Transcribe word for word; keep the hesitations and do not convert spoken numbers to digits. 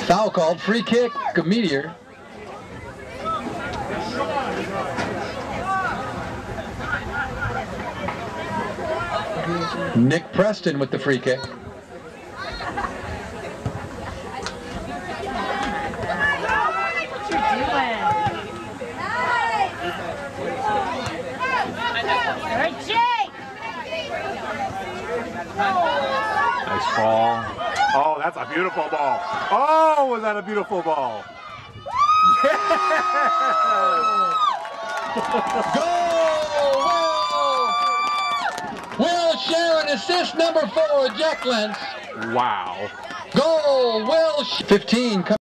Foul called, free kick, a Meteor. Nick Preston with the free kick. Nice ball. Oh, that's a beautiful ball. Oh, was that a beautiful ball? Yeah! Goal! Will Sharon, assist number four, Jack Lentz. Wow. Goal, Will. fifteen.